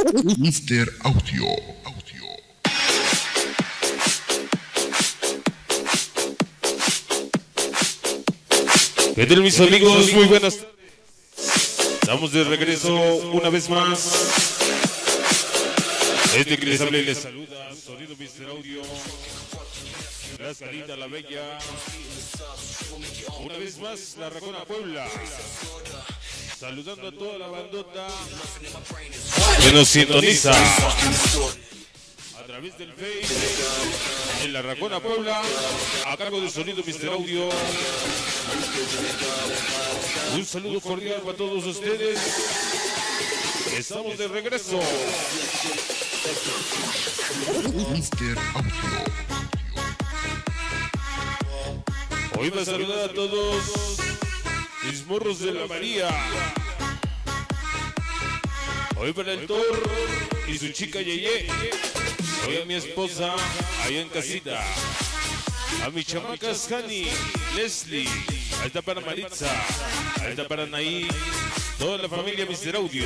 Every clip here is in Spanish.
Mister Audio. ¿Qué tal, mis amigos? Muy buenas tardes. Estamos de regreso una vez más. Este que les habla y les saluda, Sonido Mister Audio. La Salida, la Bella. Una vez más, la Racona Puebla. Saludando a toda la bandota que nos sintoniza a través del Face en la Racona Puebla, a cargo de Sonido Mister Audio. Un saludo cordial para todos ustedes. Estamos de regreso. Mister Audio. Hoy va a saludar a todos mis morros de la María. Hoy para el Thor y su chica Yeye. Hoy a mi esposa allá en casita. A mis chamacas Hani, Leslie. Ahí está para Maritza. Ahí está para Naí. Toda la familia Mister Audio.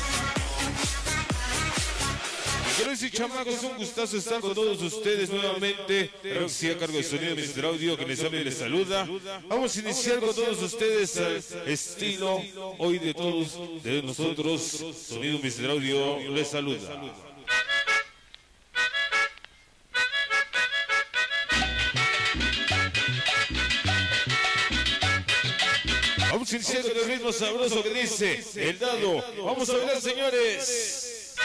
Quiero decir, chamacos, es un gustazo estar con todos ustedes nuevamente. Creo que sí, a cargo de Sonido Mister Audio, que les habla y les saluda. Vamos a iniciar con todos ustedes al estilo hoy de todos, de nosotros. Sonido Mister Audio les saluda. Vamos a iniciar con el ritmo sabroso que dice el dado. Vamos a bailar, señores.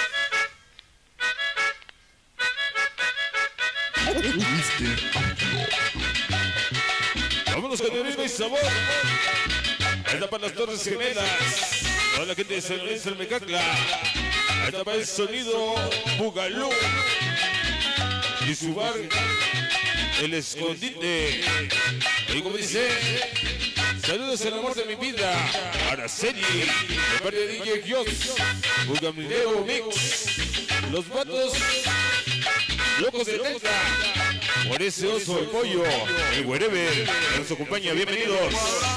Mister Audio. Vámonos con el ritmo y sabor. Ahí está para las Torres Gemelas. Toda la gente de San Luis, el Mecacla. Ahí está para el sonido Bugalú. Y su bar, el Escondite. Y como dice, saludos al amor de mi vida, Araceli, de parte de DJ Giox, Bugamileo Mix, los vatos locos de Delta, por ese oso, el pollo, el wherever, que nos acompaña, bienvenidos.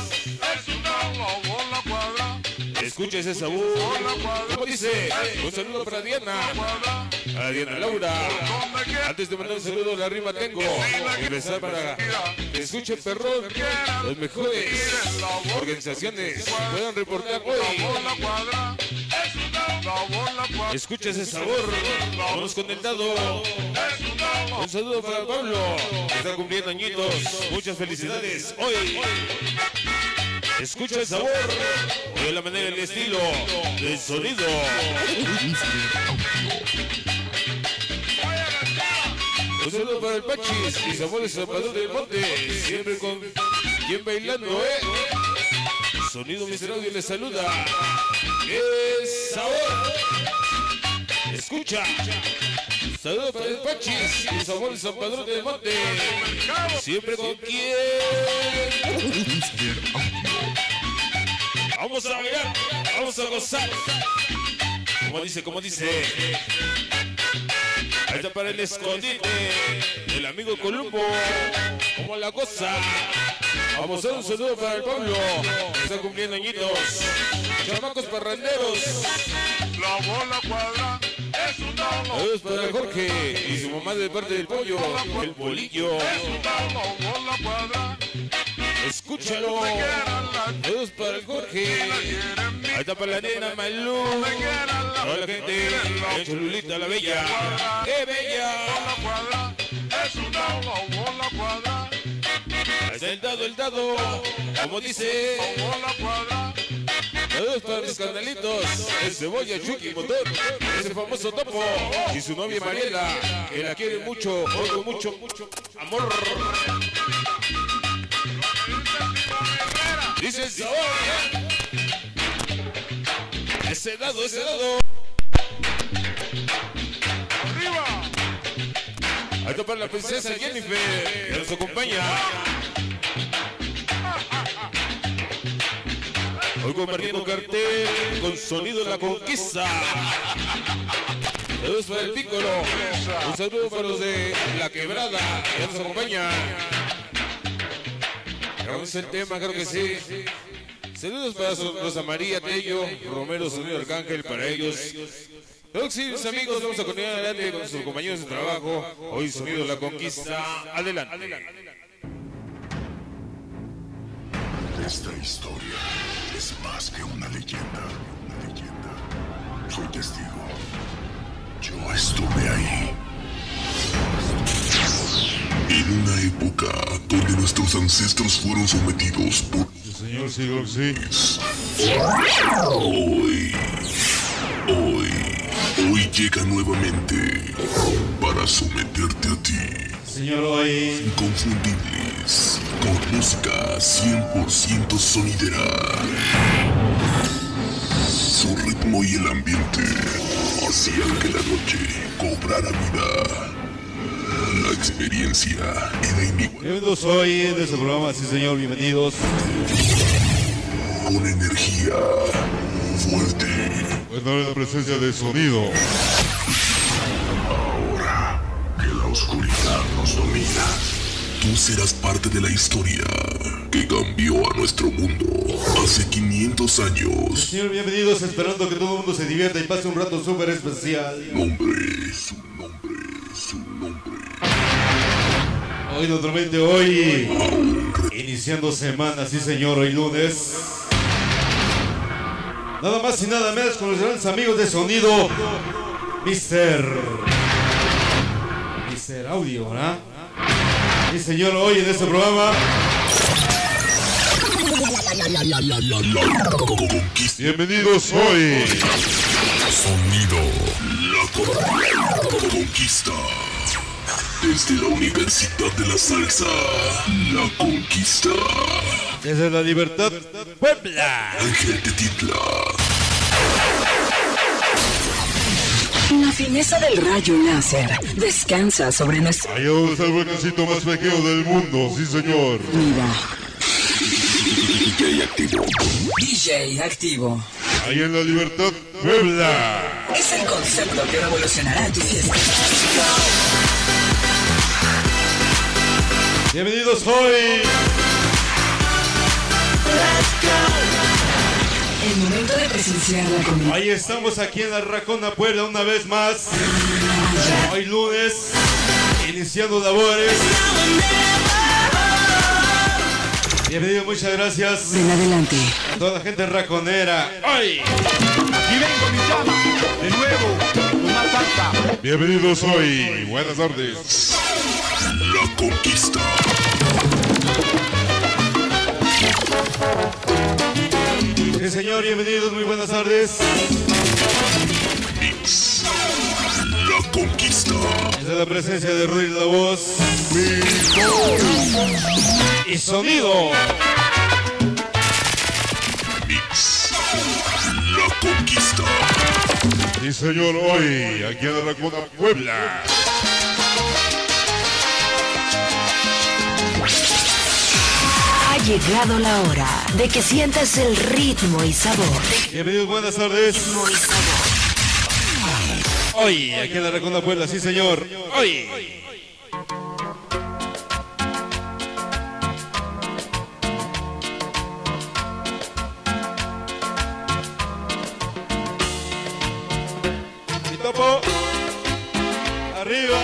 Escucha ese sabor. Como dice, un saludo para Diana, a Diana Laura. Antes de mandar un saludo a la rima tengo y besar para que escuche Perrón, las mejores organizaciones puedan reportar hoy. Escucha ese sabor. Vamos con el dado. Un saludo para Pablo, que está cumpliendo añitos. Muchas felicidades hoy. Escucha el sabor, hoy la manera, el estilo, el sonido. Un saludo para el Pachis y sabor de Zapador del Monte, siempre con quien bailando, Sonido Mister Audio les saluda. ¡Es sabor! Escucha. Saludos para el Pachis y sabor de Zapador del Monte, siempre con quien. Mister Audio. Vamos a bailar, vamos a gozar. Como dice. Ahí está para el Escondite, el amigo Columbo. Como la cosa. Vamos a dar un saludo para el Pablo, que está cumpliendo añitos. Chamacos parranderos. La bola cuadra es un dado. Saludos para el Jorge y su mamá de parte del pollo, el bolillo. Bola cuadra. Escúchalo. Saludos para el Jorge. Ahí está para la nena Malú. Toda la gente. El Cholulita, la Bella. ¡Qué bella! Bola cuadra es un dado. Bola cuadra. Ahí está el dado. Como dice. Bola cuadra. Saludos para mis carnalitos. El Cebolla, Chucky, Motor. Ese famoso Topo. Y su novia Mariela. Que la quiere mucho. Con mucho amor. Dice el sabor. Ese dado. Arriba. Ahí está para la princesa Jennifer, que nos acompaña. Hoy compartiendo cartel con Sonido La Conquista. Saludos para el Pícolo. Un saludo para los de La Quebrada, que nos acompaña. Vamos el tema, creo que sí. Saludos para Rosa María Tello, Romero, Sonido Arcángel, para ellos. Claro que sí, mis amigos, vamos a continuar adelante con sus compañeros de trabajo. Hoy Sonido La Conquista, adelante. Esta historia es más que una leyenda. Soy testigo. Yo estuve ahí. En una época donde nuestros ancestros fueron sometidos por... Señor, sí. Hoy llega nuevamente para someterte a ti. Señor, hoy... Inconfundibles, con música 100% sonidera. Su ritmo y el ambiente hacían que la noche cobrara vida. La experiencia era inigualable. Bienvenidos hoy en este programa, sí señor, bienvenidos. Con energía fuerte. En la presencia de sonido. Ahora que la oscuridad nos domina, tú serás parte de la historia que cambió a nuestro mundo hace 500 años. Señor, bienvenidos, esperando que todo el mundo se divierta y pase un rato súper especial. Su nombre. Hoy naturalmente, iniciando semana, sí señor, hoy lunes. Nada más y nada menos con los grandes amigos de sonido, Mr. Audio, ¿verdad? Sí señor, hoy en este programa. Bienvenidos hoy. Sonido La Conquista. Desde la Universidad de la Salsa, La Conquista. Desde la Libertad, Puebla. Ángel de Titla. La fineza del rayo láser descansa sobre nuestro... Allá donde está el volcancito más pequeño del mundo, sí señor. Mira, DJ activo. DJ activo. Ahí en la Libertad, Puebla. Es el concepto que revolucionará tu fiesta. Bienvenidos hoy. El momento de presenciar la comunidad. Ahí estamos aquí en la Racona Puebla una vez más. Hoy lunes, iniciando labores. Bienvenidos, muchas gracias Ven adelante. a toda la gente raconera. Hoy. Y vengo mi llama, de nuevo, con más salsa. Bienvenidos hoy. Buenas tardes. La Conquista. Sí, señor, bienvenidos, muy buenas tardes. Mix. La Conquista. Desde la presencia de Ruiz la voz. Y sonido. Mix. La Conquista. Sí, señor, hoy, aquí en la Racona Puebla. Ha llegado la hora de que sientas el ritmo y sabor. Bienvenidos, buenas tardes. Ritmo y sabor. Hoy, aquí en la Racona Puebla, sí, señor. Hoy. Mi topo. Arriba.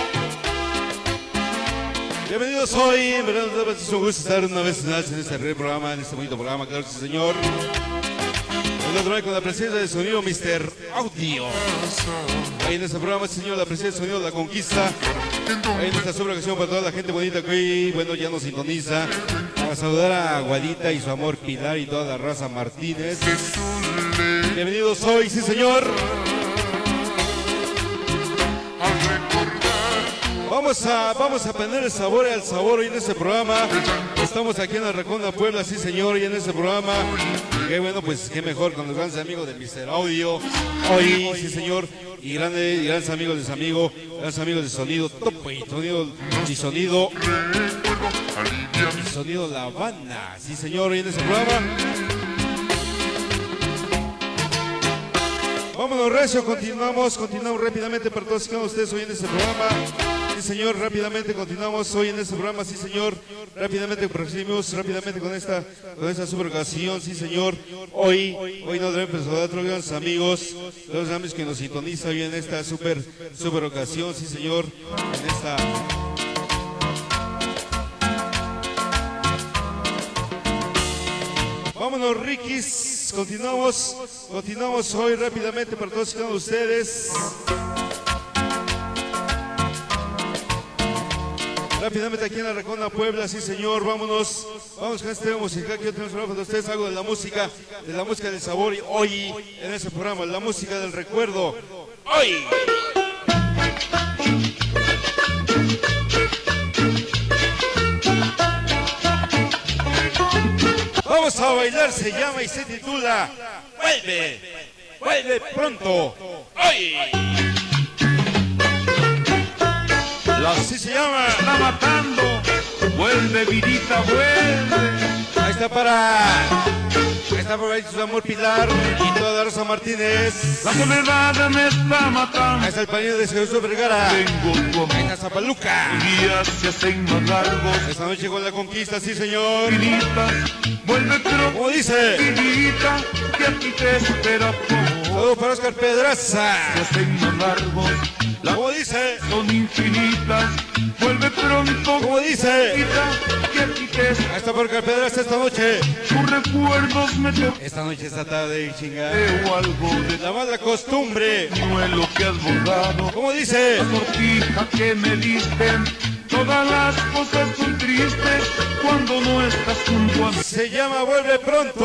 Bienvenidos hoy, en verdad es un gusto estar una vez más en este programa, en este bonito programa, claro que sí, señor. El otro día con la presencia de sonido Mr. Audio. Ahí en este programa, señor, la presencia de sonido La Conquista. Ahí en esta super ocasión para toda la gente bonita que hoy, bueno, ya nos sintoniza. Para saludar a Aguadita y su amor Pilar y toda la raza Martínez. Bienvenidos hoy, sí, señor. Vamos a poner el sabor al sabor hoy en este programa. Estamos aquí en la Racona Puebla, sí señor, y en este programa. Qué bueno, pues qué mejor con los grandes amigos de Mr. Audio. Hoy, sí señor, y grandes amigos de su amigo, grandes amigos de Sonido Topo y Sonido La Habana. Sí señor, hoy en este programa. Vámonos recio, continuamos rápidamente para todos y cada uno de ustedes hoy en este programa. Sí, señor, rápidamente continuamos hoy en este programa, sí, señor. Rápidamente procedimos rápidamente con esta super ocasión, sí, señor. Hoy no debemos saludar a otros grandes amigos, los amigos que nos sintonizan hoy en esta super ocasión, sí, señor. En esta... Vámonos, Rikis, continuamos hoy rápidamente para todos y cada uno de ustedes. Rápidamente aquí en la Recona, Puebla, sí, señor, vamos con este tema musical que yo tengo para ustedes, algo de la música del sabor, y hoy en ese programa, la música del recuerdo, hoy. Vamos a bailar, se llama y se titula Vuelve pronto, hoy. Así se llama. Está matando, vuelve vidita, vuelve. Ahí está para su amor Pilar y toda Rosa Martínez. La soledad me está matando. Ahí está el pariente de Jesús Vergara. Tengo tu Ahí está Zapaluca. días se hacen más largos. Esta noche con la conquista, sí, señor. Vidita, vuelve pronto. ¿Cómo dice? Vidita, que aquí te espera como. Saludos para Oscar Pedraza. Se hacen más largos. Las ¿Cómo dice? son infinitas. Vuelve pronto. ¿Cómo dice? Vidita, que aquí te espera. Ahí está por Oscar Pedraza esta noche. Tus recuerdos me Esta noche, esta tarde, chinga. veo algo de La mala costumbre. pañuelo que has bordado. ¿Cómo dice? La sortija que me diste. Todas las cosas son tristes cuando no estás junto a mí. Se llama Vuelve Pronto.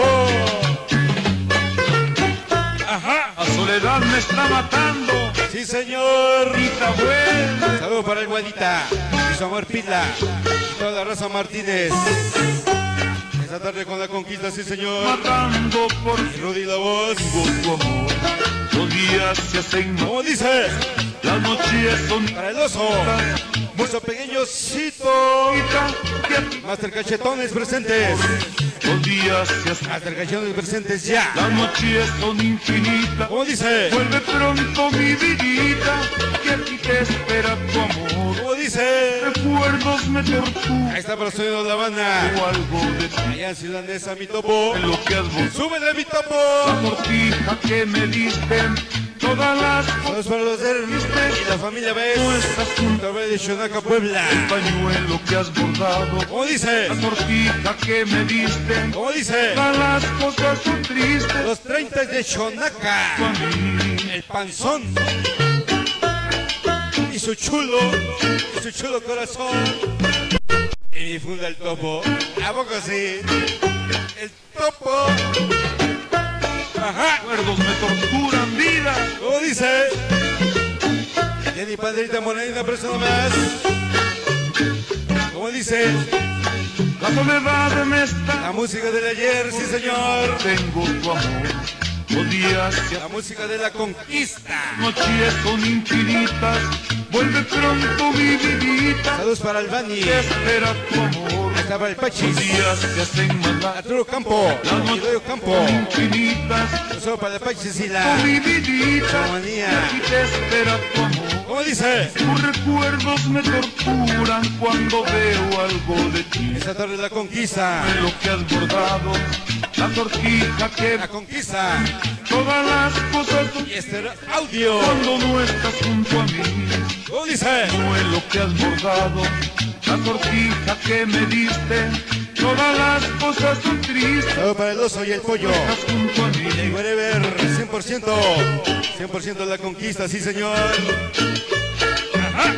Ajá. La soledad me está matando. Sí, señor. Vidita, vuelve. Saludos para el Guadita y su amor Pila y toda la Rosa Martínez. Esta tarde con la conquista, sí, señor. Matando por Y Rudy la voz. tu amor. Los días se hacen más. ¿Cómo dice? Las noches son Para el oso. Mucho pequeñocito. Master Cachetones presentes. los días se hacen. Master Cachetones presentes ya. Las noches son infinitas. ¿Cómo dice? Vuelve pronto mi vidita, que aquí te espera tu amor. ¿Cómo dice? Recuerdos me torturan. Ahí está para sonido de la banda. O algo de ti, Allá en Ciudad Neza, mi topo. de lo que has bordado. ¡Súbele, mi La topo! sortija que me diste, todas las cosas Saludos para los de y la familia Bess. no estás junto. Torbe de Xonaca, Puebla. Pañuelo que has bordado. ¿Cómo dice? La sortija que me diste, ¿Cómo dice? todas las cosas son tristes. Los 30 de Xonaca. A mí, El panzón. Y su chulo corazón. Y mi funda el topo. ¿A poco sí? El topo. Ajá. recuerdos me torturan vida. ¿Cómo dice? Jenny Padrita Morenita, persona más. ¿Cómo dice? La soledad me está. La música del ayer, sí, señor. Tengo tu amor. Los días se La música de la conquista. noches son infinitas. Vuelve pronto mi vidita. Saludos para el Bani. Te espera tu amor. Está para el Los Pachis. días se hacen más largos. Arturo Campo. Las Idoio noches Campo. son infinitas. Saludos para el Pachis y Con la mi vidita. Armonía. Aquí te espera tu amor. ¿Cómo dice? Tus recuerdos me torturan cuando veo algo de ti. Esta tarde la conquista. De lo que has bordado. La tortija que La conquista. todas las cosas son Y este audio. cuando no estás junto a mí. ¿Cómo dice? No es lo que has bordado, la tortija que me diste. Todas las cosas son tristes. Saludos para el oso y el pollo. Estás junto a mí. Y wherever, 100%. 100% la conquista, sí, señor. Ajá.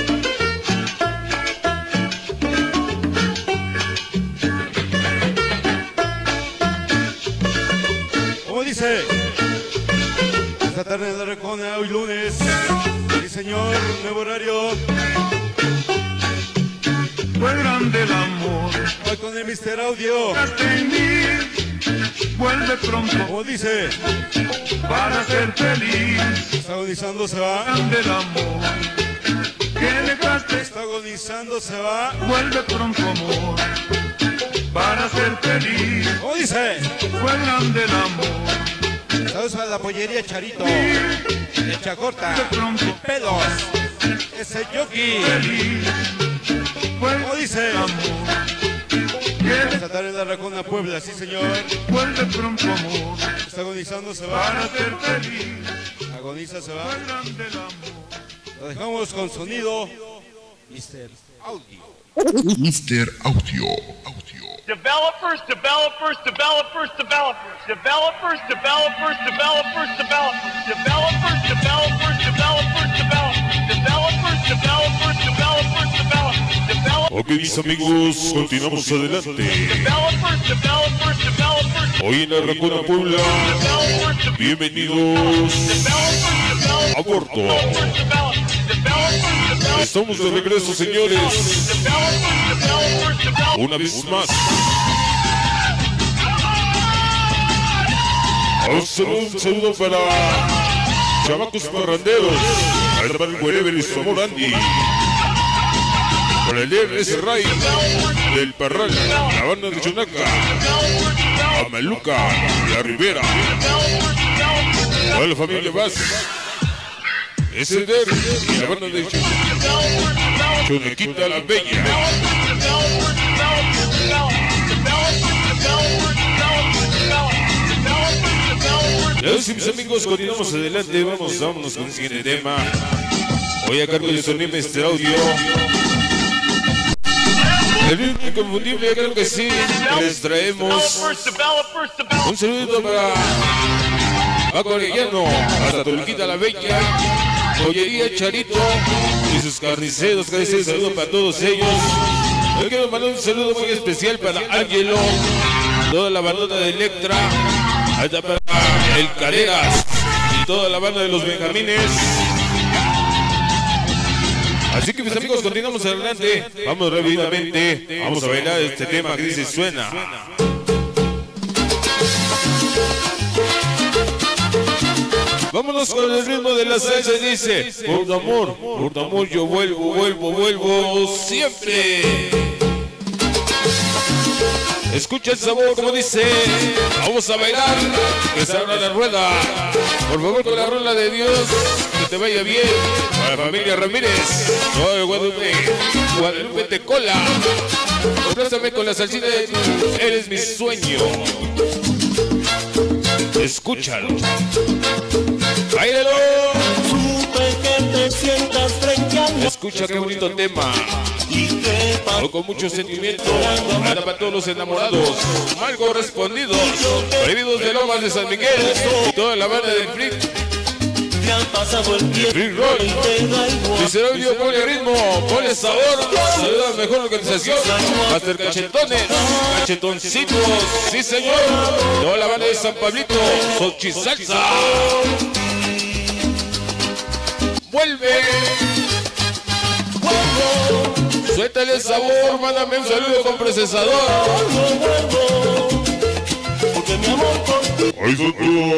¿Cómo dice? Esta tarde de la Recona, hoy lunes. Sí, señor, nuevo horario. Fue grande el amor. Hoy con el Mr. Audio. Dejaste en mí. Vuelve pronto ¿Cómo dice? para ser feliz. Está agonizando, se va. Grande el amor que dejaste. Está agonizando, se va. Vuelve pronto amor para ser feliz. ¿Cómo dice? Fue grande el amor. Saludos a la pollería Charito. El Chacorta. Pelos. Ese jockey. ¿Cómo dice? Esta tarde en la Racona Puebla, sí señor. Vuelve pronto amor. Está agonizando, se va. Para ser feliz. Agoniza, se va. Fue grande el amor. Lo dejamos con sonido. Mr. Audio. Mr. Audio. Developers, developers, developers, developers, developers, developers, developers, developers, developers, developers, developers, developers, developers, developers, developers. Ok, mis amigos, continuamos adelante. Hoy en la Racona Puebla, bienvenidos a bordo. Estamos de regreso, señores. Una vez más. Un saludo para chamacos parranderos. Ahí para el Wherever y su amor Andy. Para el DRS Ray del Parral, la banda de Chonaca, a Maluca, la Rivera, toda la familia Vaz, SDR y la banda de Chonequita la Bella. Ahora sí, mis amigos, continuamos adelante, vámonos con el siguiente tema. Hoy a cargo de Sony Mr. Audio. El inconfundible, creo que sí, les traemos un saludo para Paco Arellano, hasta Toluquita la Bella, Joyería Charito y sus carniceros, saludo para todos ellos. Hoy quiero mandar un saludo muy especial para Ángelo, toda la bandota de Electra, hasta para el Caderas y toda la banda de los Benjamines. Así que mis amigos, continuamos adelante. Vamos rápidamente. Vamos a bailar este tema que dice suena. Vámonos con el ritmo de la salsa y dice: por tu amor yo vuelvo siempre. Escucha el sabor como dice. Vamos a bailar, que se abra la rueda. Por favor, con la rola de Dios, que te vaya bien. Para la familia Ramírez, todo el Guadalupe te cola. Complázame con la salsita de Eres mi sueño. Escúchalo. ¡Báilalo! Escucha qué bonito tema. Algo con mucho sentimiento. Anda para todos los enamorados, mal correspondidos, prohibidos de Lomas de San Miguel y toda la banda del Flip. Free Rock, Miserodio, ponle ritmo, ponle sabor, saluda a la mejor organización, Master Cachetones, Cachetoncitos, sí señor, toda la banda de San Pablito, Sochi Salsa. Vuelve, suéltale el sabor, mándame un saludo con procesador. Ahí está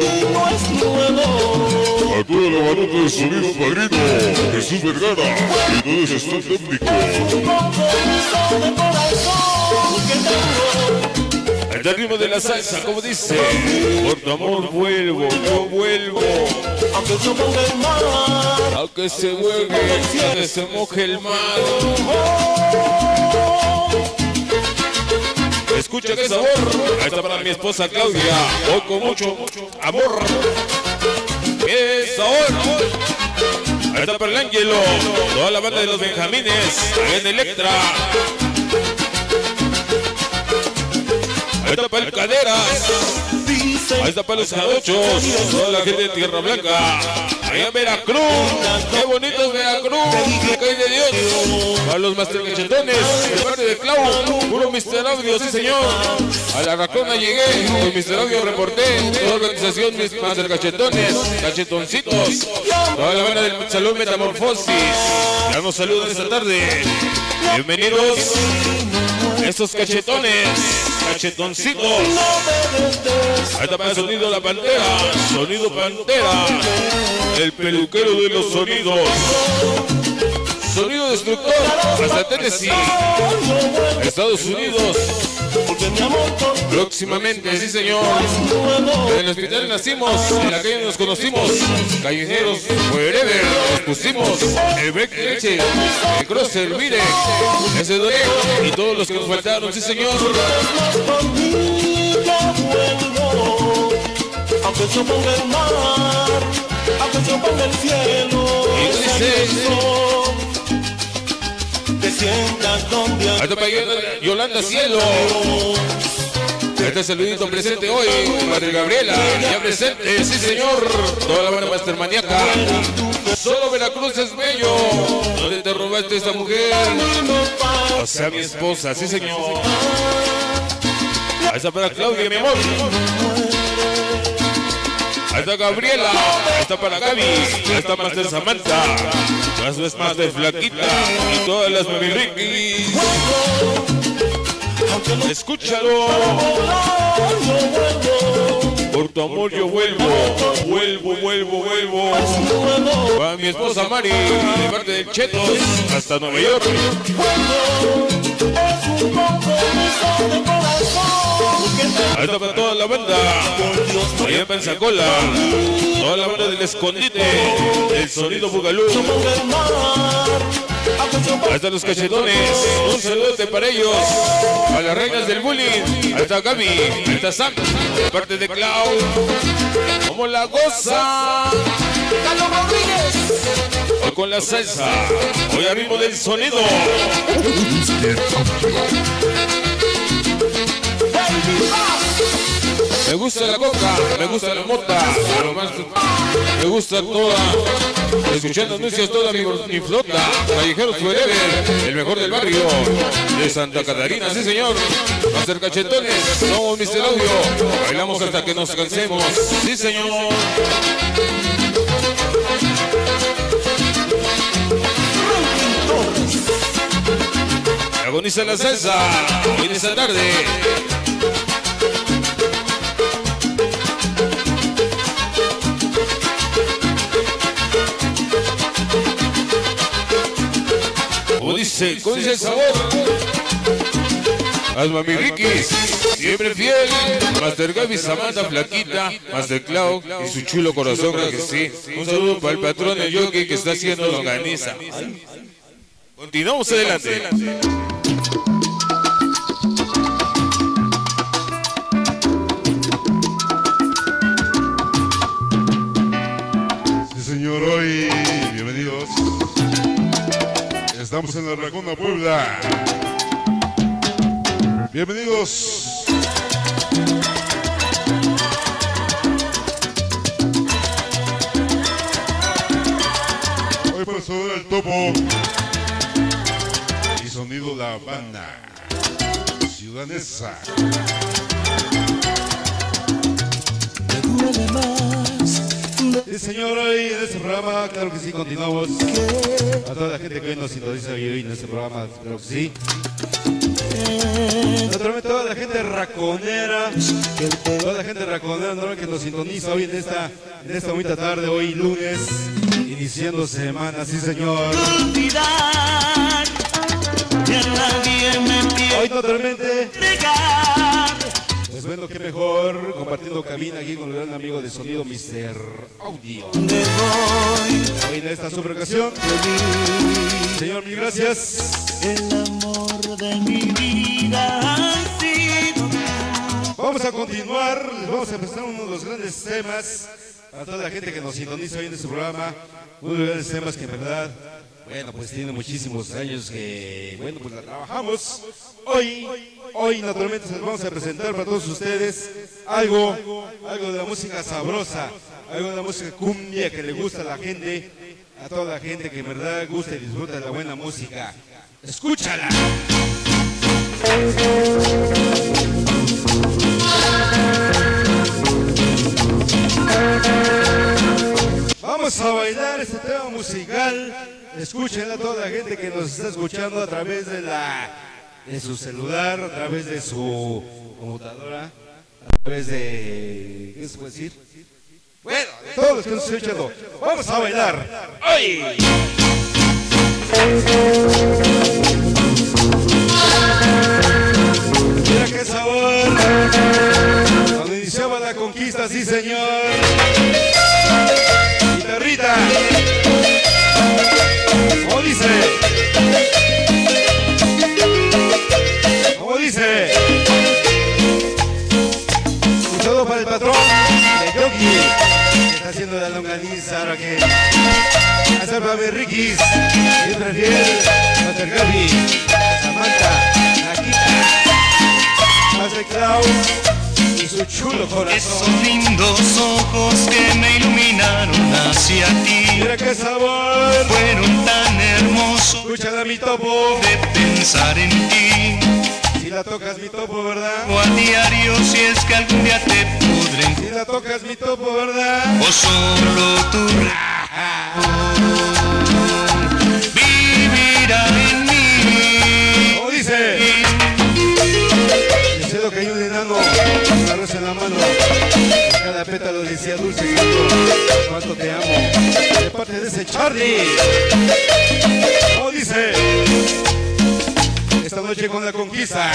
a toda la bandota de sonido padrino, Jesús Vergara y todo ese staff técnico. El ritmo de la salsa, como dice: por tu amor vuelvo, yo vuelvo. Aunque se mueve, aunque se moje el mar. Escucha qué sabor. Ahí está para mi esposa Claudia, hoy con mucho amor. ¡Qué sabor! Ahí está para el Ángelo, toda la banda de los Benjamines, ahí en Electra. Ahí está para el Caderas, ahí está para los Jarochos, toda la gente de Tierra Blanca, allá en Veracruz. ¡Qué bonito es Veracruz! ¡Me cae de Dios! Para los Master Cachetones, el barrio de Clau, puro Mr. Audio, sí señor. A la Racona llegué, con Mr. Audio reporté, toda organización mis Master Cachetones, Cachetoncitos, toda la banda del Salón Metamorfosis. Ya nos saludan esta tarde. Bienvenidos estos cachetones, cachetoncitos. Ahí está para el sonido La Pantera, sonido Pantera, el peluquero de los sonidos. Sonido destructor, hasta Tennessee, Estados Unidos. Próximamente, sí señor. En el hospital nacimos, en la calle nos conocimos. Callejeros, forever, nos pusimos. El break leche, el cross, el mire, ese duele y todos los que nos faltaron, sí señor. Aunque se ponga el mar, aunque se ponga el cielo, y dice, te sientas donde ahí está para Yolanda Cielo. Este saludito presente hoy, Madre Gabriela, ya presente, sí señor. Toda la banda Master Maníaca. Solo Veracruz es bello. ¿Dónde te robaste esta mujer? O sea, mi esposa, sí señor. Ahí está para Claudia, mi amor. Ahí está Gabriela, ahí está para Gaby, ahí está Master Samantha, las vez más de Flaquita y todas las Mami Ricky. Escúchalo. Por tu amor yo vuelvo. Para mi esposa Mari, de parte del Chetos, hasta Nueva York. Ahí está para toda la banda, allá en Pensacola, toda la banda del Escondite, el sonido Bugalú. Ahí están los cachetones, un saludote para ellos, a las reinas del bullying. Ahí está Gaby, ahí está Sam, de parte de Clau. Como la goza Carlos Rodríguez, hoy con la salsa, hoy al ritmo del sonido. Me gusta la coca, me gusta la mota, pero más me gusta toda, escuchando anuncios toda mi flota. Callejeros Forever, el mejor del barrio de Santa Catarina, sí señor. Master Cachetones, somos Mr. Audio, bailamos hasta que nos cansemos, sí señor. Agoniza la salsa, hoy en esta tarde. ¿Cómo dice el sabor? Las Mami Rikis, siempre fiel. Master Gaby, Samantha, Flaquita, Master Clau y su chulo corazón, creo que sí. Un saludo para el patrón del jockey que está haciendo longaniza. Continuamos adelante. Sí, señor, hoy, bienvenidos. Estamos en la Laguna Puebla. Bienvenidos. Hoy para saludar al Topo y sonido La Habana, Ciudad Neza. Sí, señor, hoy en este programa, claro que sí, continuamos. A toda la gente que hoy nos sintoniza hoy en este programa, claro que sí. Naturalmente toda la gente raconera, ¿no?, que nos sintoniza hoy en esta bonita tarde, hoy lunes, iniciando semana, sí señor. Hoy naturalmente, pues bueno, qué mejor compartiendo cabina aquí con el gran amigo de sonido Mr. Audio. Hoy en esta super ocasión, señor, mil gracias. El amor de mi vida ha sido. Vamos a continuar, les vamos a presentar uno de los grandes temas a toda la gente que nos sintoniza hoy en este programa. Uno de los grandes temas que en verdad, bueno, pues tiene muchísimos años que, bueno, pues la trabajamos. Hoy naturalmente les vamos a presentar para todos ustedes algo de la música sabrosa, algo de la música cumbia que le gusta a la gente, a toda la gente que en verdad gusta y disfruta de la buena música. ¡Escúchala! Vamos a bailar este tema musical. Escúchenla a toda la gente que nos está escuchando a través de su celular, a través de su computadora, a través de... ¿qué se puede decir? Bueno, de todos los que nos están escuchando. Vamos a bailar. ¡Ay! Mira que sí señor. Guitarrita. ¿Cómo dice? ¿Cómo dice? Un saludo para el patrón de Yogi, que está haciendo la longaniza ahora que hacer para ver Rikis, siempre fiel, Master Gaby, Samantha, Nakita, Master Klaus y su chulo corazón. Esos lindos ojos que me iluminaron hacia ti. Mira qué sabor. Fueron tan hermosos. Escúchala mi topo. De pensar en ti. Si la tocas mi topo, ¿verdad? O a diario si es que algún día te podré. Si la tocas mi topo, ¿verdad? O solo tu vivirá en mí. ¿Cómo dice? Deseo que hay un enano con la rosa en la mano. Cada pétalo decía dulce cuánto te amo. De parte de ese Charlie. ¿Cómo dice? Esta noche con la conquista.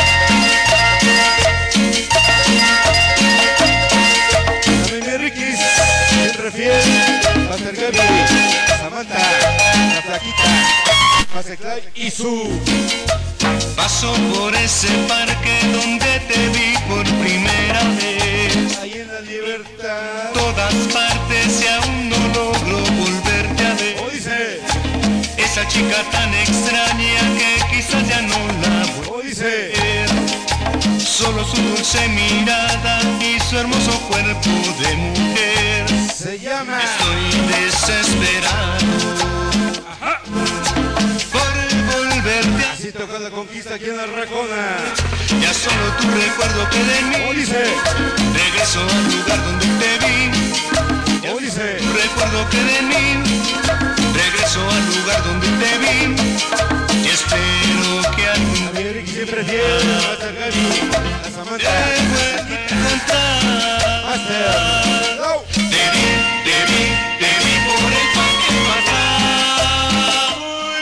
También mi Rikis, siempre fiel, Master Gaby, Samantha, la flaquita, Master Clay y su. Paso por ese parque donde te vi por primera vez. Ahí en la libertad. Todas partes y aún no logro volverte a ver. ¿Cómo dice? Esa chica tan extraña que quizás ya no la voy ¿Cómo dice? a ver. Solo su dulce mirada y su hermoso cuerpo de mujer. Se llama. Estoy desesperado. Ajá. Por volverte a... Así toca la conquista aquí en la Racona. Ya solo tu recuerdo que de mí. ¿Cómo dice? Regreso al lugar donde te vi. ¿Cómo dice? Recuerdo que de mí. Regreso al lugar donde te vi. Y espero que algún A mi Ricky siempre fiel, a Master Gaby, a Samantha, te vuelva a encontrar. Master. No. Te vi por el parque pasar.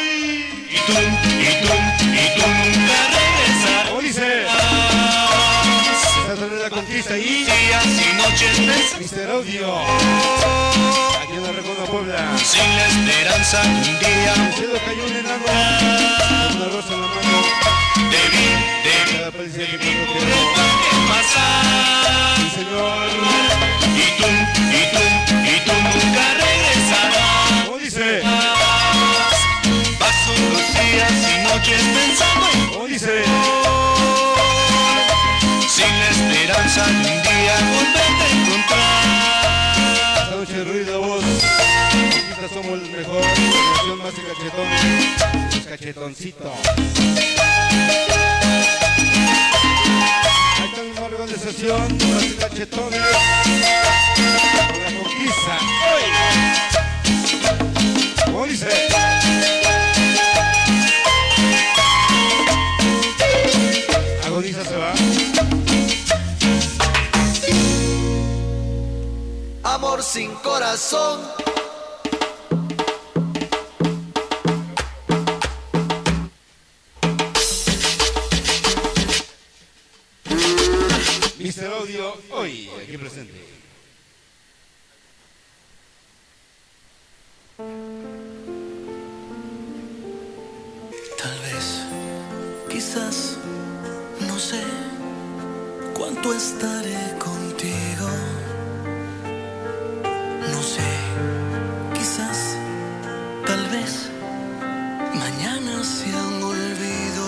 Y tú nunca regresarás. ¿Cómo dice? Esta es la conquista y Días y noches pensando Mr. Audio. Aquí en la Racona, Puebla. sin la esperanza que un día El cielo cayó un enano con una rosa en la mano. te vi Cada policía que por el pasó parque pasar. sí, señor. Y tú nunca regresarás. ¿Cómo dice? Paso los días y noches pensando en ¿Cómo dice? sin la esperanza de un día volverte a encontrar. Esta noche ruido voz. Conquistas somos el mejor. La nación más de cachetones. Los cachetoncitos. Ahí está mi organización. Más de cachetones. Con la conquista. ¡Hoy! ¿Cómo dice? Agoniza se va. Amor sin corazón. Mr. Audio, hoy aquí presente. Tal vez, quizás, no sé cuánto estaré contigo. No sé, quizás, tal vez, mañana sea un olvido.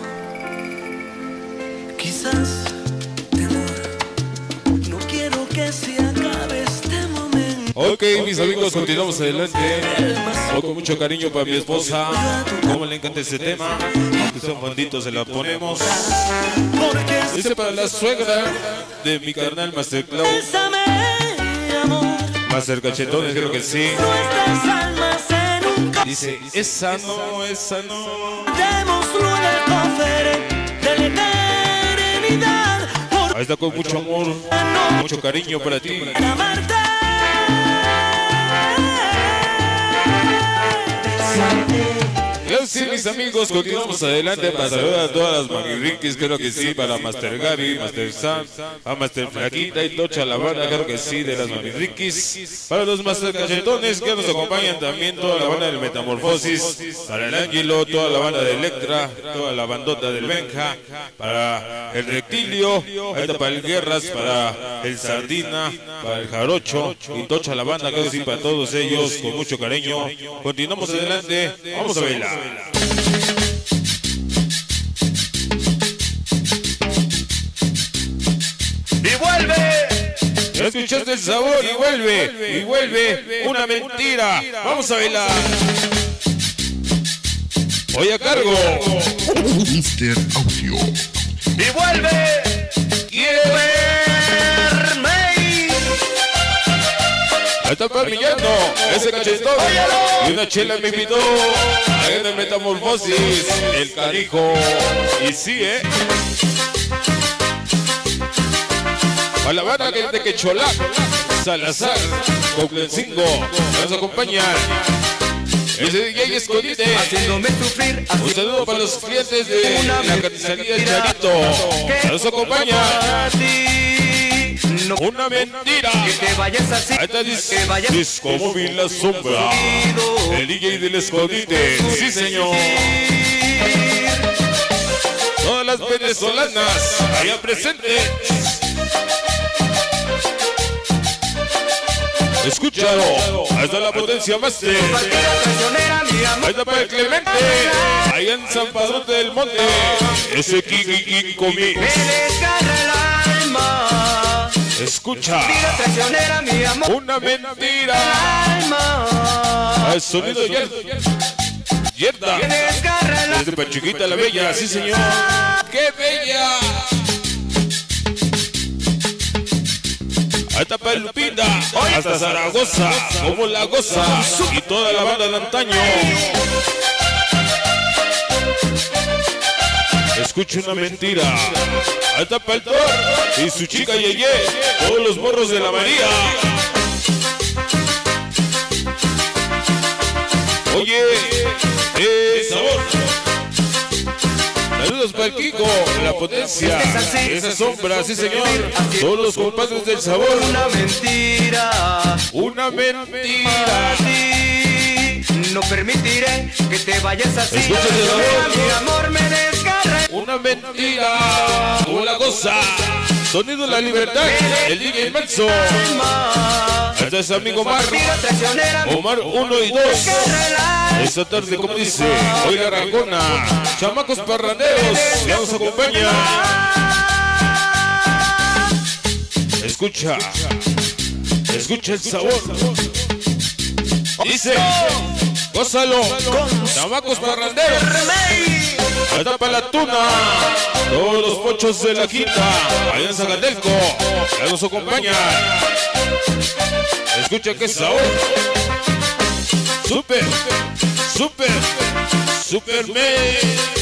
Quizás, temor, no quiero que se acabe este momento. Ok, mis amigos, continuamos adelante. Con mucho cariño para mi esposa. Como le encanta este tema. Aunque sea un bandito, se la ponemos. Este para la suegra de mi carnal Master Clau. Master Cachetones, creo que sí. Dice, esa no, esa no. Ahí está con mucho amor, mucho cariño para ti. que sí, mis amigos, continuamos adelante para saludar a todas las manirriquis, creo que sí, para Master Gaby, Master Sam, a Master Flaquita y Tocha la banda, creo que sí, de las manirriquis, para los Master Cachetones que nos acompañan también, toda la banda del Metamorfosis, para el Ángelo, toda la banda de Electra, toda la bandota del Benja, para el Reptilio, ahí está para el Guerras, para el Sardina, para el Jarocho y Tocha la banda, creo que sí, para todos ellos, con mucho cariño. Continuamos adelante, vamos a bailar. Y vuelve. Ya escuchaste el sabor y vuelve una mentira. Vamos a bailar. Hoy a cargo Mr. Audio. Y vuelve. Quiero verme. Ahí está Palmillando, ese cachetón. Y una chela me invitó. Ahí en el Metamorfosis, el canijo. Y sí, a la banda que de Quecholac, Salazar, Coclencingo, nos acompañan. Ese DJ Escondite. Haciéndome sufrir. Un saludo para los clientes de la carnicería Charito. Nos acompaña. Una mentira. Que te vayas así. Ahí está Disco Móvil La Sombra. El DJ del Escondite. Sí, señor. Todas las venezolanas allá presentes. Escúchalo, ahí está la potencia máster. Ahí está para el Clemente, allá en San Padrote del Monte. Ese Kiki Comi. Me desgarra el alma. Escucha, Traicionera, mi amor. una mentira. Alma. Al sonido Yerda. Me desgarra el alma. Desde Pachuquita la Bella, sí señor. ¡Qué bella! Ahí está para el Lupita, hasta Zaragoza, como la goza, y toda la banda de antaño. Escucha una mentira. Ahí está para el Thor y su chica Yeye, todos los morros de la María. Oye, sabor. Saludos para el Kiko, la potencia, esa sombra, sí señor. Todos los compadres del sabor. Una mentira. Una mentira. No permitiré que te vayas así. Escucha el sabor. Mi amor me desgarra. Una mentira. Como la goza. Sonido La Libertad. El DJ Maxo. Este es amigo Omar 1 y 2. Esta tarde, como dice, hoy la Racona. Chamacos parranderos, que nos acompaña. Escucha el sabor. Dice, gózalo, chamacos parranderos. Ahí para la tuna, todos los pochos de la quinta, allá en Zagatelco, que nos acompaña. Escucha qué sabor. Superman.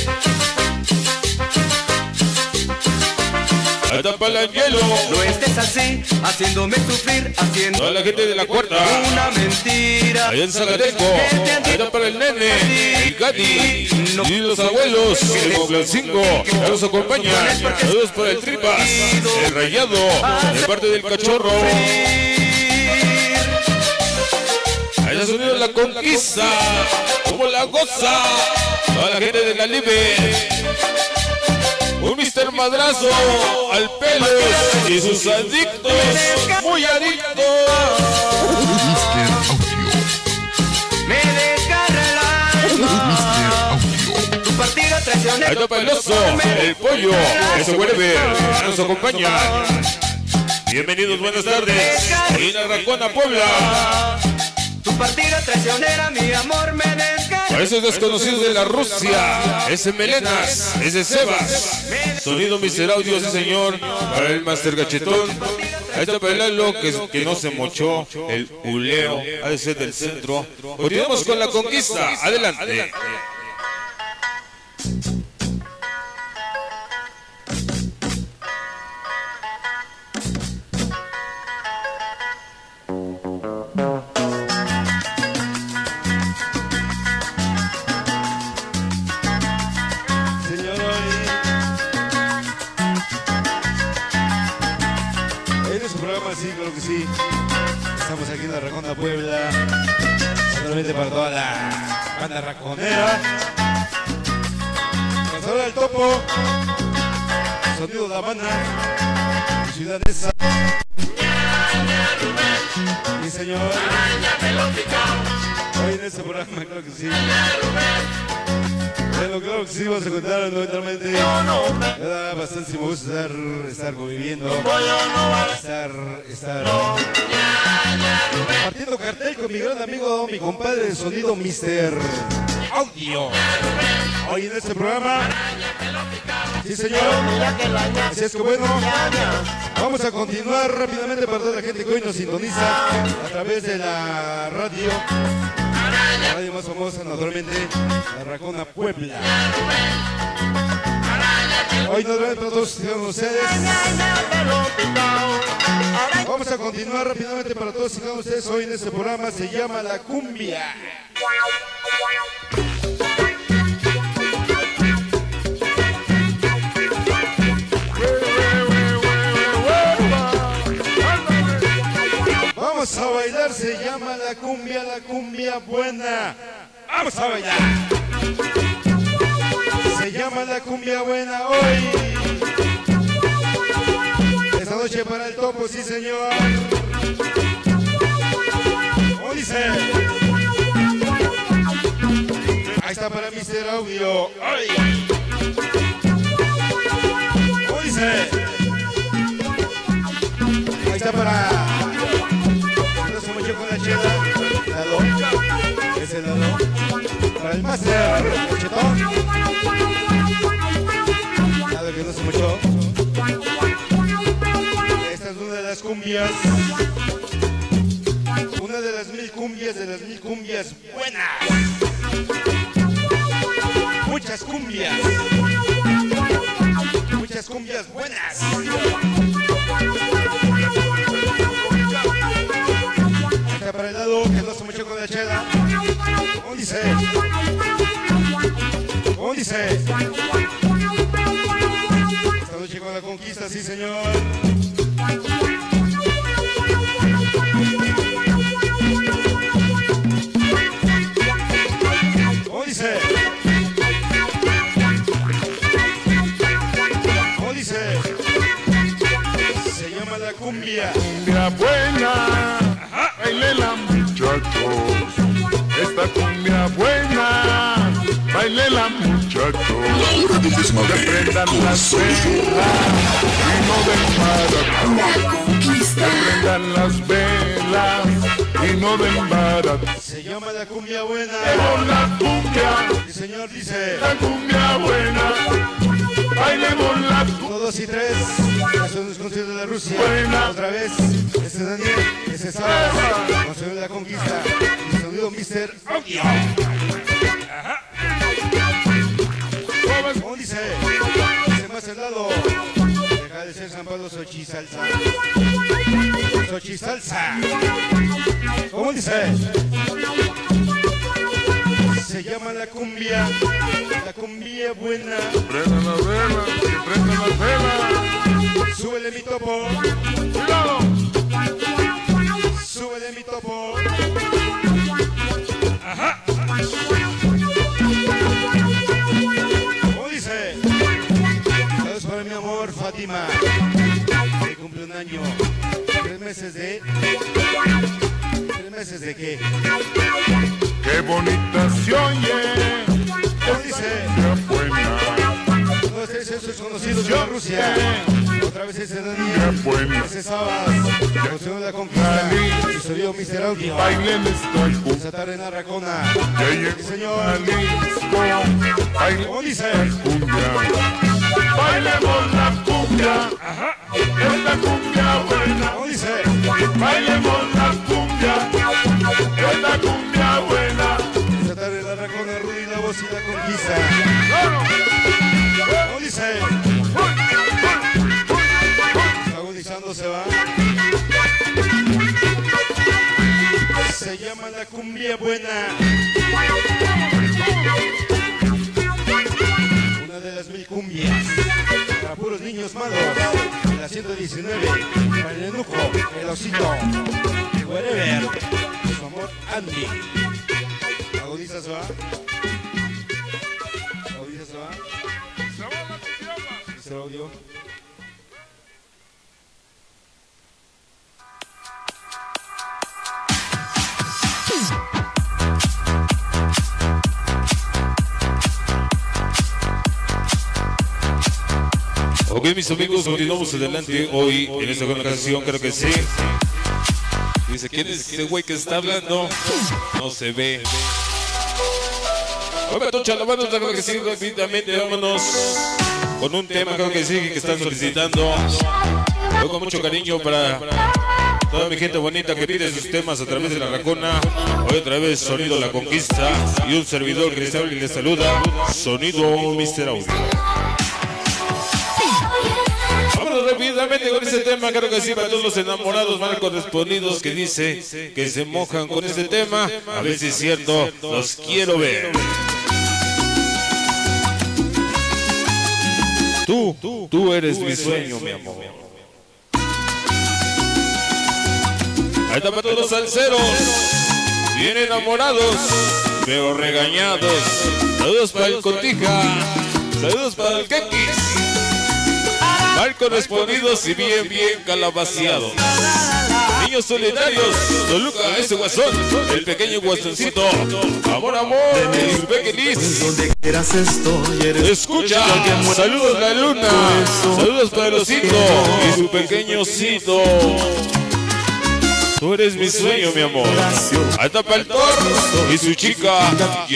Ahí está para el Angelo. No estés así, haciéndome sufrir, haciendo toda la gente de la cuarta. Una mentira. Allá en Zagateco. Ahí está para el Nene, el Gati y los abuelos, el Coclencingo, que nos acompañan. Saludos para el Tripas, el Rayado, de parte del Cachorro. Ahí está sonido La Conquista, como la goza, toda la gente de la Libre. Un Mr. Madrazo al pelo y sus adictos, muy adictos. Mr. Audio. Me desgarra el alma. Tu partida traicionera. Ahí está para el oso, el pollo, ese vuelve, nos acompaña. Bienvenidos, buenas tardes. Hoy en Arracona, Puebla. Tu partida traicionera, mi amor me desgarra. Para esos desconocidos de la Rusia, ese Melenas, ese Sebas. Sonido Mr. Audio, sí señor. Para el Master Gachetón. Ahí está para el Lalo, que no se mochó. El Uleo, ha de ser del centro. Continuamos con La Conquista. Adelante. sí, claro que sí. Estamos aquí en la Racona, Puebla. Solamente para toda la banda raconera. Cansador del Topo. Sonido de La Habana. Ciudad Neza. Sí, señor. Hoy en este programa, claro que sí. Bueno, claro que sí, vamos a contar nuevamente. Me da bastante gusto estar conviviendo. Estar partiendo cartel con mi gran amigo, mi compadre de sonido, Mr. Audio. Hoy en este programa. Sí, señor. Así es que bueno, vamos a continuar rápidamente para toda la gente que hoy nos sintoniza a través de la radio. La radio más famosa, naturalmente, la Racona Puebla. Hoy nos vemos para todos ustedes. Vamos a continuar rápidamente para todos ustedes. Hoy en este programa se llama La Cumbia. Vamos a bailar, se llama la cumbia buena. Vamos a bailar. Se llama la cumbia buena hoy. Esta noche para el Topo, sí señor. ¿Cómo dice? Ahí está para Mr. Audio. ¡Ay! ¿Cómo dice? Ahí está para... con la chela, Lalo, ese Lalo, para el máster, el chetón, nada que no se mucho. Esta es una de las cumbias, una de las mil cumbias buenas, muchas cumbias buenas. Para el lado que no se mucho con la chela. ¿Cómo dice? ¿Cómo dice? Esta noche con la conquista, sí señor. ¿Cómo dice? ¿Cómo dice? Se llama la cumbia. Cumbia buena. Bailela muchachos, esta cumbia buena, bailela muchachos, que prendan las velas y no den barato, que prendan las velas y no den barato. Se llama la cumbia buena. Bailemos la cumbia, el señor dice la cumbia buena, bailemos la cumbia. 1, 2 y 3, son los conciertos de la Rusia. Buena. Otra vez, este es Daniel, este es Sábado, con sonido de la conquista, y sonido Mr. Audio. Ajá. ¿Cómo dice? Dice más el lado. Deja de ser San Pablo Xochisalsa. Xochisalsa. ¿Cómo dice? Se llama la cumbia buena. Prendan las velas, que prendan las velas. Súbele mi Topo. Cuidado. Súbele mi Topo. Ajá. ¿Cómo dice? Saludos para mi amor Fátima, que cumple un año. 3 meses de... ¿3 meses de qué? Qué bonita se oye. ¿Cómo dice? Qué buena. No sé si esos conocidos de Rusia. Otra vez ese Daniel. Qué buena. Ese Sábado. Con sonido de la conquista. Y sonido Mr. Audio. Bailen esta cumbia. Esta tarde en la Racona. Ya Sí, llegó señor. Jalisco. Bailen ¿Cómo dice? cumbia. Bailemos la cumbia. Ajá. Es la cumbia buena. ¿Cómo dice? Bailemos la cumbia. Es la cumbia buena. Esta tarde en la Racona, Rudy, la voz y la conquista. ¿Cómo dice? Agonizando se va. Se llama la cumbia buena. Una de las 1000 cumbias. Para puros niños niños malos. En la 119, para el Enujo, el Osito, el Wherever, su amor Andy. Agoniza se va. Agoniza se va. Se audio. Ok, mis amigos, continuamos adelante hoy en esta canción, creo que sí. Dice, ¿quién es ese güey que está hablando? No se ve. Oiga, Tocha, la mano, creo que sí, rápidamente, vámonos con un tema, creo que sí, que están solicitando. Yo con mucho cariño para toda mi gente bonita que pide sus temas a través de la Racona. Hoy otra vez Sonido La Conquista y un servidor que les habla y les saluda, Sonido Mr. Audio. Vámonos rápidamente con este tema, creo que sí, para todos los enamorados mal correspondidos que dice que se mojan con este tema. A ver si es cierto, los quiero ver. Tú eres mi sueño, mi amor. Ahí está para todos los salseros, bien enamorados, pero regañados. Saludos para el Cotija, saludos para el Kekis. Mal correspondidos y bien calabaceados. Niños solidarios, Toluca, ese guasón, el pequeño guasoncito. Amor, y su pequeñiz. Escucha, saludos la luna, saludos para el osito y su pequeño osito. Tú eres mi sueño, mi amor. Hasta para el toro y su chica,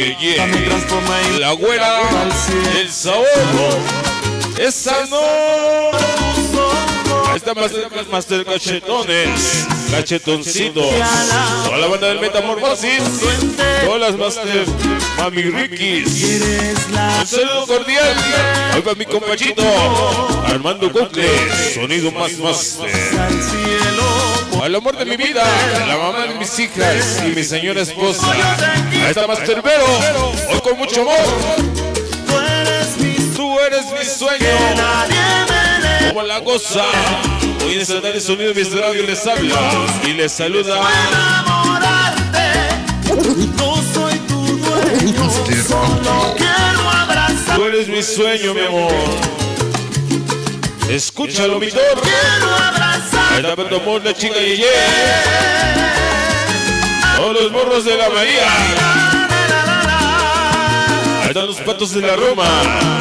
la güera, el sabor. Esa no. Ahí está Master Cachetones, Cachetoncitos. Toda la banda del Metamorfosis. Todas las Master Mami Rikis. Un saludo cordial. Hoy para mi compachito Armando Cocle, Sonido Más Master. Al amor de mi vida, la mamá de mis hijas y mi señora esposa. Ahí está Master Vero. Hoy con mucho amor. Tú eres mi sueño, como la goza. Hoy en esta tarde Sonido Mr. Audio les habla y les saluda. No soy tu dueño, solo quiero abrazar. Tú eres mi sueño, mi amor. Escúchalo, mi toro. Quiero abrazar. Ahí está para tu amor, la chica Yeye. Todos los morros de la María. Ahí están los patos de la Roma.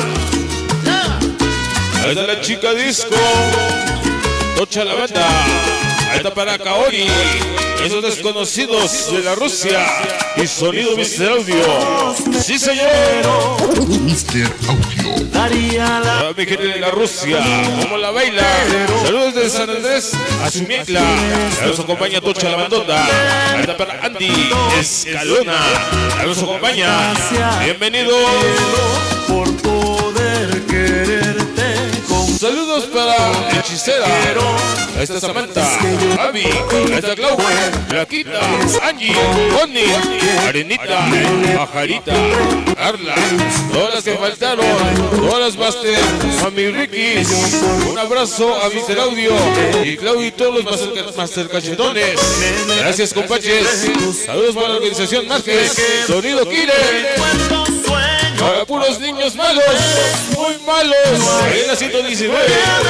Ahí está la chica disco. Tocha la banda. Ahí está para Kaori. Esos desconocidos de la Rusia. Y Sonido Mr. Audio. Sí, señor. Mr. Audio. A mi gente de la Rusia, ¿cómo la baila? Saludos de San Andrés a Sumietla. Nos acompaña Tocha la bandota. Ahí está para Andy Escalona. Nos acompaña. Bienvenido. Por poder quererte. Saludos para Hechicera. Ahí está Samantha, Abby, ahí está Clau, Blaquita, Angie, Connie, Arenita, Pajarita, Carla, todas las que faltaron, todas las Master, Mami Ricky. Un abrazo a Mr. Audio y Clau y todos los Master Cachetones. Gracias, compaches. Saludos para la organización Márquez, Sonido Kire. Para puros niños malos, muy malos. En la 119.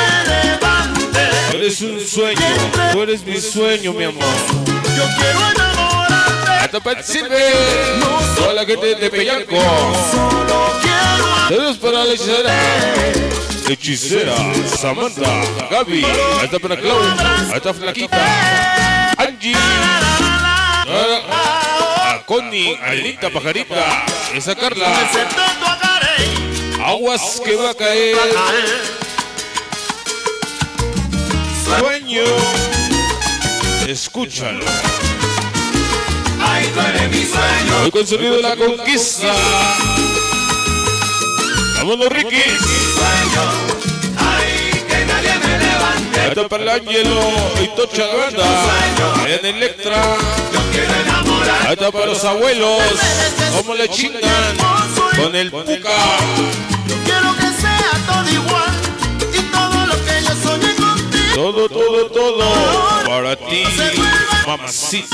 Eres un sueño, tú eres mi sueño, mi amor. Yo quiero enamorarte. Hasta para Silve, toda la gente de Peyanco. Solo quiero. Saludos para la hechicera, Samantha, Gaby. Ahí está para Clau, ahí está Flaquita, Angie. A Connie, Alita, Pajarita, esa Carla. Aguas que va a caer. Sueño, escúchalo. Ay, tú eres mi sueño. Hoy con Sonido La Conquista. Vámonos, Ricky. Ay, que nadie me levante. Ahí está para el Ángelo y Tocha la banda. En Electra. Yo quiero enamorar. Ahí está para los abuelos. Cómo le chingan con el Puca. Yo quiero que sea todo igual y todo lo Todo, todo, todo para ti, mamacita.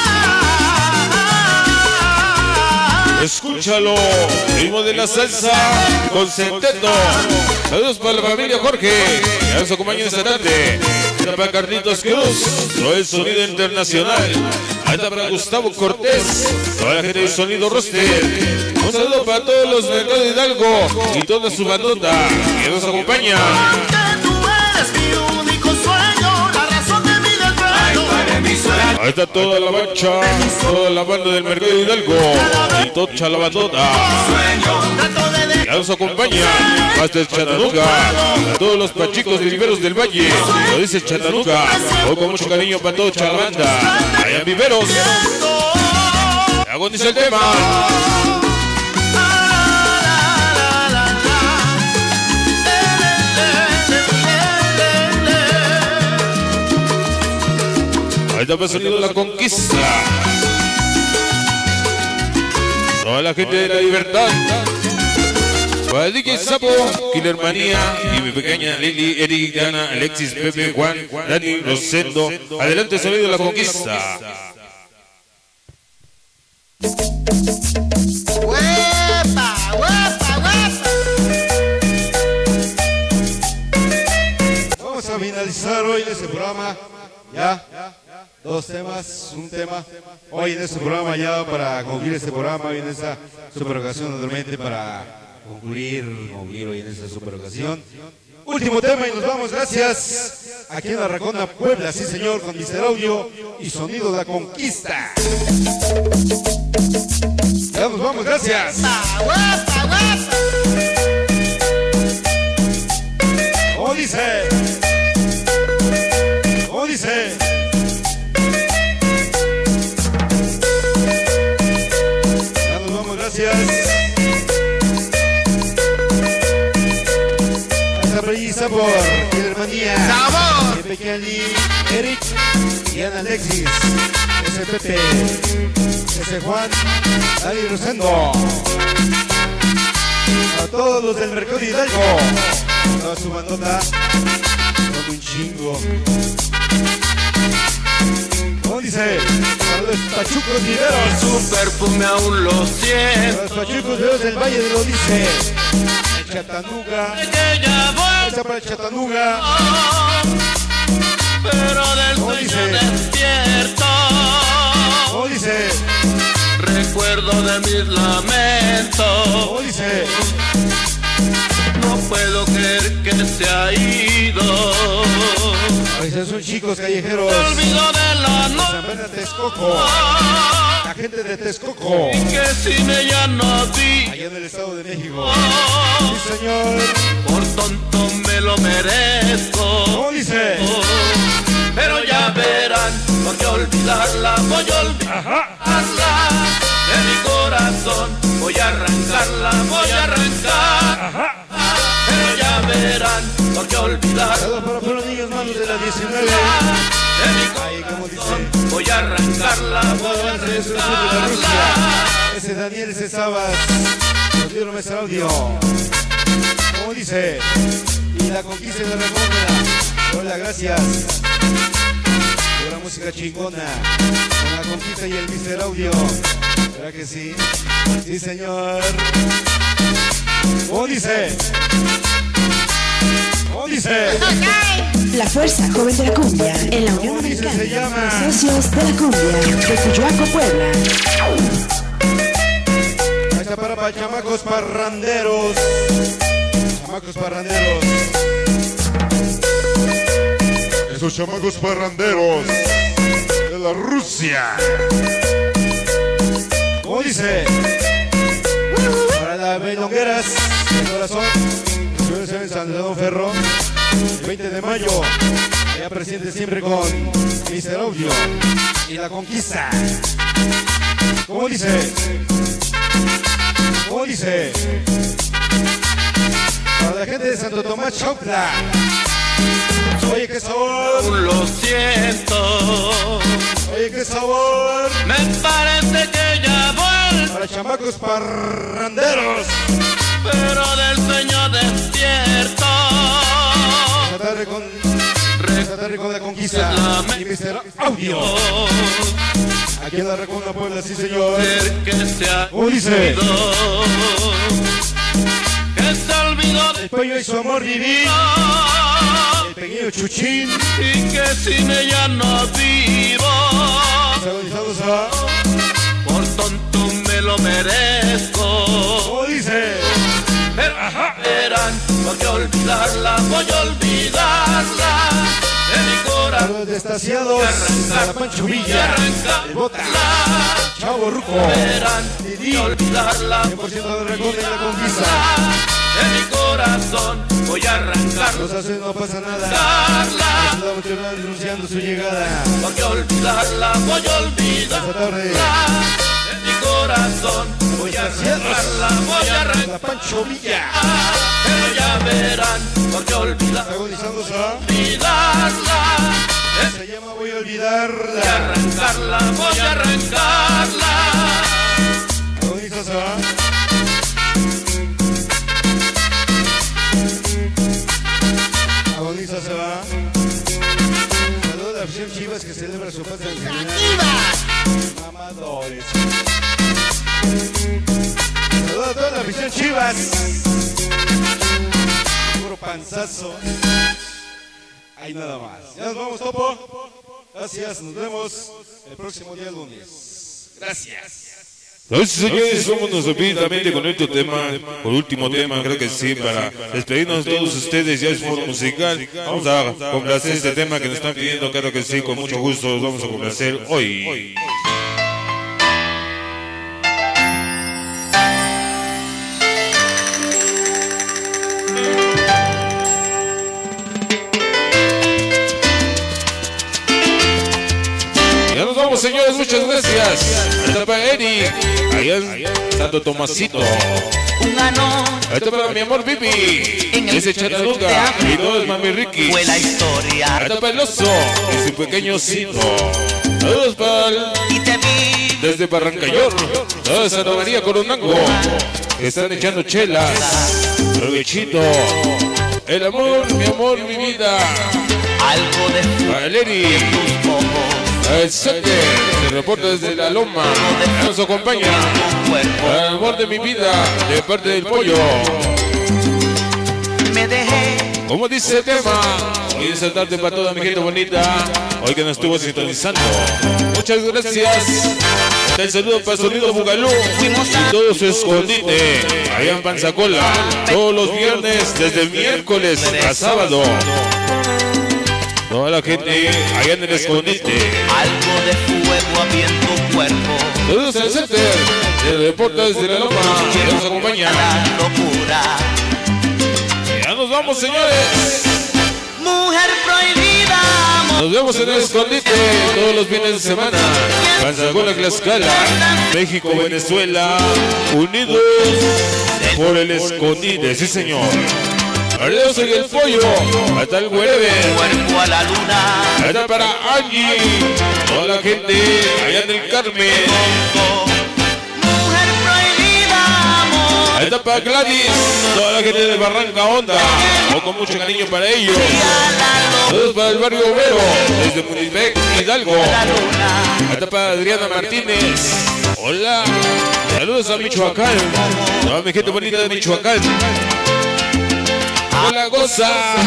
Escúchalo, ritmo de la salsa con Centeno. Saludos para la familia Jorge, que nos acompaña esta tarde. Para Carlitos Cruz, todo el sonido internacional. Ahí está para Gustavo Cortés, toda la gente del sonido Roster. Un saludo para todos los mercados de Hidalgo y toda su bandota que nos acompaña. Ahí está toda la mancha, toda la banda del mercado de Hidalgo y tocha la bandota. Ya nos acompaña hasta el Chattanooga, a todos los pachicos de Viveros del Valle, lo dice Chattanooga, hoy con mucho cariño para toda la banda, allá en Viveros. Agoniza el tema. Ahí está el sonido de la conquista. Toda la gente de la libertad. Para el DJ Sapo, Killer Manía y mi pequeña Lili, Eric, Diana, Alexis, Pepe, Juan, Dani, Rosendo. Adelante, sonido de la conquista. ¡Huepa, huepa, huepa! Vamos a finalizar hoy este programa. Ya, dos temas, un tema. Hoy en este programa ya para concluir este programa, hoy en esta super ocasión, naturalmente para concluir hoy en esta super ocasión. Último tema y nos vamos, gracias. Aquí en Arracona, Puebla, sí señor, con Mr. Audio y sonido de la conquista. Ya nos vamos, gracias. ¿Cómo dice? ¿Cómo dice? Ya nos vamos, gracias. Hasta por Killer Manía, Pequeñi, Eric y Ana Alexis, ese Pepe, ese Juan, Dani Rosendo, a todos los del mercado de Hidalgo, toda su bandota, con un chingo. ¿Cómo dice? Para los pachucos viveros. Su perfume aún lo siento. Para los pachucos viveros del Valle de lo dice. El Chattanooga. Esa para el Chattanooga. Pero del sueño despierto. ¿Cómo dice? Recuerdo de mis lamentos. ¿Cómo dice? No puedo creer que se ha ido. A veces son chicos callejeros. Me olvido de la noche. San Pedro de Texcoco. La gente de Texcoco. Y que si me ya no vi. Allá en el Estado de México. Sí, señor. Por tonto me lo merezco. ¿Cómo dice? Pero ya verán, porque olvidarla, voy a olvidarla. De mi corazón voy a arrancarla, voy a arrancar. Pero ya verán, porque olvidarla. Saludos para los niños malos de la 19. De mi corazón voy a arrancarla, voy a arrancarla. Ese Daniel, ese Sabas. Nos dieron Mr. Audio. ¿Cómo dice? Y la conquista de la República. Hola, gracias. Por la música chingona. Con la conquista y el Mr. Audio. ¿Verdad que sí? Sí, señor. ¿Cómo dice? ¿Cómo dice? La Fuerza Joven de la Cumbia, en la Unión Americana de los Socios de la Cumbia, de Cuyoaco, Puebla. Ahí está para chamacos parranderos. Chamacos parranderos. Esos chamacos parranderos de la Rusia. ¿Cómo dice? Para las Belongueras, de corazón. En San León Ferro, el 20 de mayo, ya presente siempre con Mr. Audio y la conquista. ¿Cómo dice? ¿Cómo dice? Para la gente de Santo Tomás Chautla. Oye, qué sabor. Lo siento. Oye, qué sabor. Me parece que ya voy. Para chamacos parranderos. Pero del sueño despierto. Esta tarde con Santa Rico de la Conquista y Mr. Audio. Aquí en la Recona Puebla, sí señor. ¿Cómo dice? Que se olvidó El pollo y su amor divino. El pequeño Chuchín. y que sin ella no vivo. Agonizados a... Por tonto me lo merezco. ¿Cómo dice? Pero verán, voy a olvidarla, voy a olvidarla de mi corazón. Los destaciados a la Pancho Villa, el Bota, Chavo Ruco, Didi, 100% de Recona y la Conquista. De mi corazón voy a arrancar. Los hace no pasa nada. Estamos denunciando su llegada. Voy a olvidarla, voy a olvidarla. De mi corazón voy a arrancarla, voy a arrancarla. La Pancho Villa. Pero ya verán, voy a olvidarla. Agonizándose a... Olvidarla. Se llama Voy a Voy a olvidarla. arrancarla, voy a arrancarla. Agonizas a... Agoniza se va. Saludos a la afición Chivas que celebra su patria en mamadores. Saludos a toda la afición Chivas. Puro panzazo. Ahí nada más. Ya nos vamos, Topo. Gracias, nos vemos el próximo día lunes. Gracias. Entonces, señores, vámonos rápidamente con este tema, por último tema, creo que sí, para despedirnos de todos ustedes, ya es foro musical. Vamos a complacer este tema que nos están pidiendo, claro que sí, con mucho gusto los vamos a complacer hoy. Ya nos vamos, señores, muchas gracias. Hasta para Eric, allá en Santo Tomasito. Ahí está para mi amor Bibi, ese Chattanooga, y todos mami Ricky. Fue la historia. Ahí está para el oso y su pequeño Cito. Saludos para el... desde Barrancayor, toda Santa María Coronango, que están echando chelas. Provechito. El amor, mi vida. Algo de Para el Eric. El Sete se reporta desde la Loma, nos acompaña. El amor de mi vida, de parte del pollo. me dejé. Como dice el tema, hoy es el tarde para toda mi gente bonita, hoy que nos estuvo sintonizando. Muchas gracias. El saludo para Sonido Bugalú y todo su escondite, allá en Panzacola, todos los viernes, desde miércoles a sábado. Toda la gente allá en el escondite. Algo de fuego había en tu cuerpo. Saludos al center de Deportes de la Loma, que nos acompaña. Ya nos vamos, señores. Mujer prohibida. Nos vemos en el escondite todos los fines de semana. Panzacola, Tlaxcala, México, Venezuela, unidos por el escondite, sí señor. Adiós en el pollo, hasta el wherever. Cuerpo a la luna. Hasta para Angie, toda la gente allá en el Carmen. Mujer prohibida, amor. Ahí está para Gladys, toda la gente de Barranca Honda, o con mucho cariño para ellos. Saludos para el barrio Obrero, desde Munipec, Hidalgo. Ahí está para Adriana Martínez. Hola, saludos a Michoacán, toda mi gente bonita de Michoacán. Hola, goza.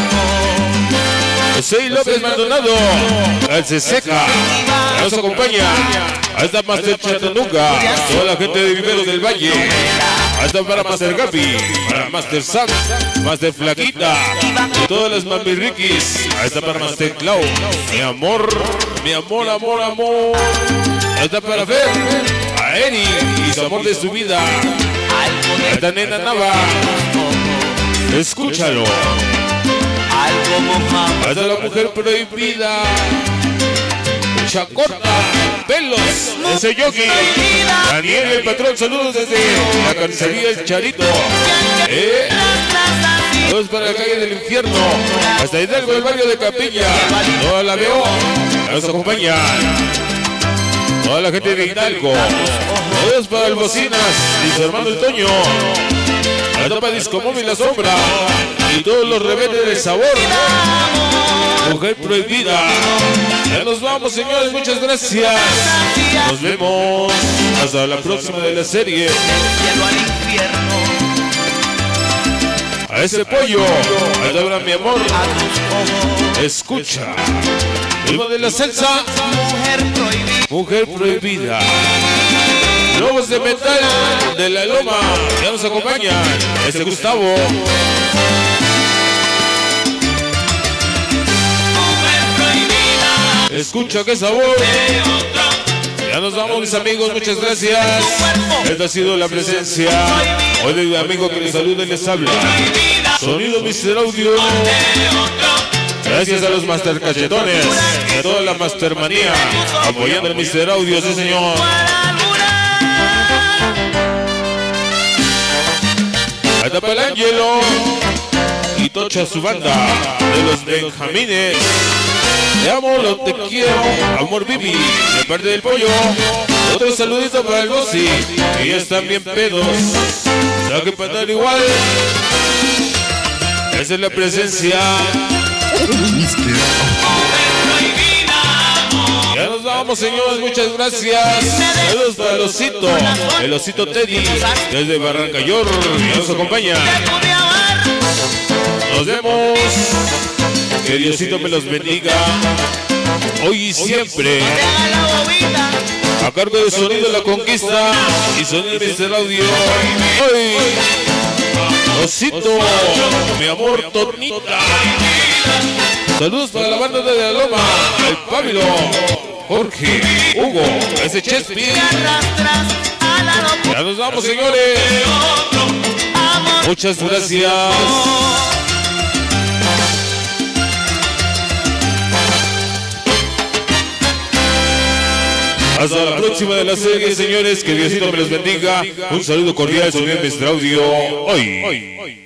José López Maldonado, al Seca, nos acompaña. Ahí está Master Chattanooga, toda la gente de Viveros del Valle. Ahí está para Master Gapi, para Master Sam, Master Flaquita, y todas las mami Rikis. Ahí está para Master Clau, mi amor, amor. Ahí está para Fer, a Eri y su amor de su vida. Ahí está Nena Nava, escúchalo. Algo mojado. Hasta la mujer prohibida. Chacorta, pelos, ese yogi. Daniel, el patrón, saludos desde la carnicería El Charito. Saludos para la calle del infierno. Hasta Hidalgo, el barrio de Capilla. Toda la veo, nos acompaña. Toda la gente de Hidalgo. Saludos para el Bocinas y su hermano el Toño. La tapa Disco Móvil La Sombra y todos los rebeldes del sabor. Mujer Prohibida. Ya nos vamos, señores, muchas gracias. Nos vemos hasta la próxima de la serie. A ese pollo, ahora mi amor, escucha. Ritmo de la salsa, Mujer Prohibida. Lobos de Metal de la Loma, ya nos acompañan. Este Gustavo. Escucha qué sabor. Ya nos vamos, mis amigos, muchas gracias. Esta ha sido la presencia hoy del amigo que les saluda y les habla. Sonido Mr. Audio. Gracias a los Master Cachetones, a toda la Mastermanía, apoyando el Mr. Audio, sí señor. Ahí está el Ángelo y tocha su banda de los Benjamines. Te amo, lo te quiero, amor Bibi, de parte del pollo. Otro saludito para el Bossi, que ya están bien pedos. Ya que para dar igual. Esa es la presencia. Ya nos vamos, señores, muchas gracias. Saludos para el osito Teddy, desde Barranca York, que nos acompaña. Nos vemos. Que Diosito me los bendiga hoy y siempre. A cargo de Sonido La Conquista y Sonido Mr. Audio. Hoy, Osito, mi amor Tornita. Saludos para la banda de la Loma, el Pablo, Jorge, Hugo, ese Chespi. Ya nos vamos, señores. Muchas gracias. Hasta la próxima de la serie, señores. Que Diosito me los bendiga. Un saludo cordial, Sonido Mr. Audio. Hoy.